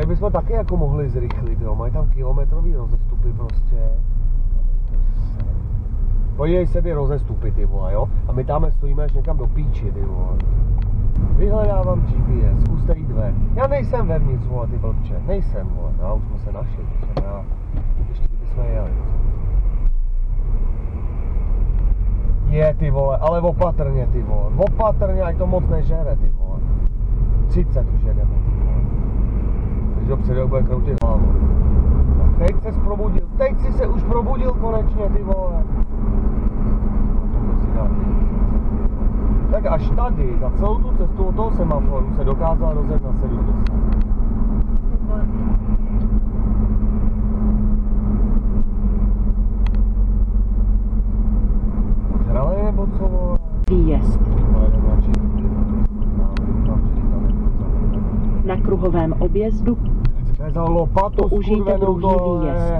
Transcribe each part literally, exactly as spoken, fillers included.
bychom taky jako mohli zrychlit, jo. Mají tam kilometrový rozestupy prostě. Podívej se ty rozestupy, ty vole, jo. A my tam stojíme až někam do píči, ty vole. Vyhledávám G P S, zkuste jít ven. Já nejsem vevnitř, vole, ty blbče. Nejsem, vole. No, už jsme se našli, jsem rád. Ještě kdybychom jeli. Je, ty vole, ale opatrně, ty vole. Opatrně, ať to moc nežere, ty vole. třicet už jedeme, ty vole. Když dopředu bude kroutit hlavu. Teď ses probudil, teď si se už probudil konečně, ty vole. Tak až tady, za celou tu cestu od toho semaforu se dokázal rozjet na sedmdesát. Žrali nebo co, vole? Výjezd. Na kruhovém objezdu To je za lopatu, použijte druhý výjezd.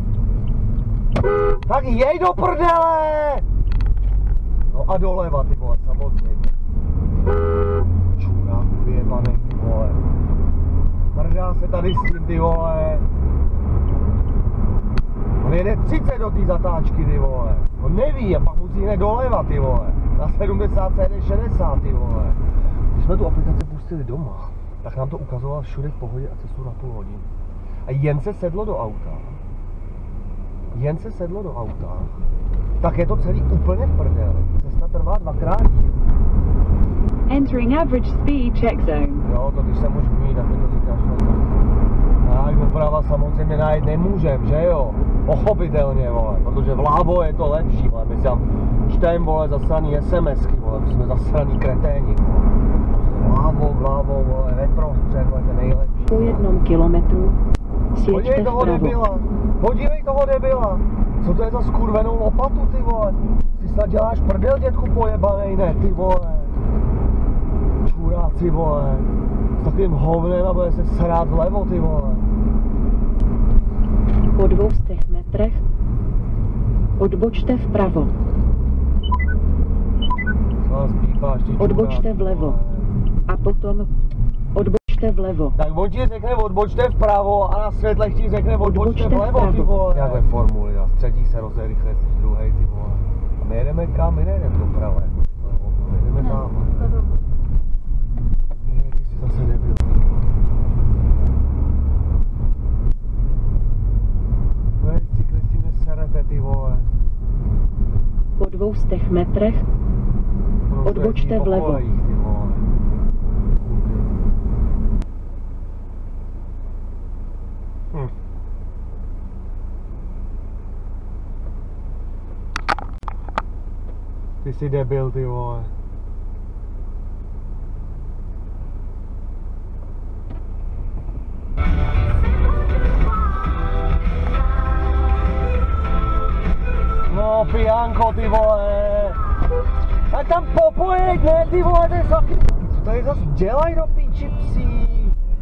Tak jej do prdele! No a doleva, ty vole, samozřejmě. Čuráku vyjebanej, ty vole. Mrdá se tady s tím, ty vole. On jede třicet do té zatáčky, ty vole. On neví a pak musí hned doleva, ty vole. Na sedmdesát jede šedesát, ty vole. Když jsme tu aplikaci pustili doma, tak nám to ukazoval všude v pohodě a cestu na půl hodiny. A jen se sedlo do auta. Jen se sedlo do auta. Tak je to celý úplně v prdeli. Cesta trvá dvakrát díl. Entering average speed check zone. Jo, to když jsem už umí, tak mi to říkáš. Tak doprava samozřejmě najít nemůžem, že jo? Pochopitelně, vole, protože vlávo je to lepší, vole. My si tam čtem, vole, zasraný SMSky, vole, my jsme zasraný kreténi, vole. Vlávo, vlávo, vole, ve prostřed, vole, to je nejlepší. Po jednom kilometru sjeďte Podívej toho vpravo. debila, podívej toho debila. Co to je za skurvenou lopatu, ty vole? Ty snad děláš prdel, dětku pojebanej, ne, ty vole. Čuráci, vole. S takovým hovnem a bude se srát vlevo, ty vole. Po dvoustech metrech odbočte vpravo. Co vás pípáš, ty Odbočte vlevo. A potom odbočte vlevo. Tak on ti řekne odbočte vpravo a na světlech ti řekne odbočte Odbočte vlevo, ty vpravo. vole. Jak ve formuli, a třetí se rozjede rychle než druhej, ty vole. A my jedeme kam? My nejedeme doprava. My jedeme tam. Je, ty jsi zase debil. Vej, cyklisti mě serete, ty vole. Po dvoustech metrech odbočte vlevo. Kolejích, ty vole. Hm. Ty jsi debil, ty vole. No, pijánko, ty vole. Tak tam popojeď, ne, ty vole, ty saky. Co tady zase dělají do píči psí?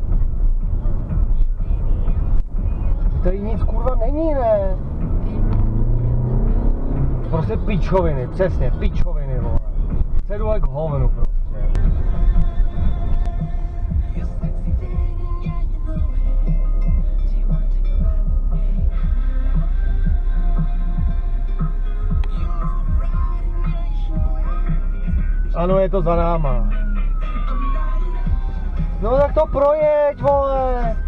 Tady nic kurva není, ne? Prostě pičoviny, přesně, pičoviny, vole. Cedulek hovnu prostě. Ano, je to za náma. No tak to projeď, vole.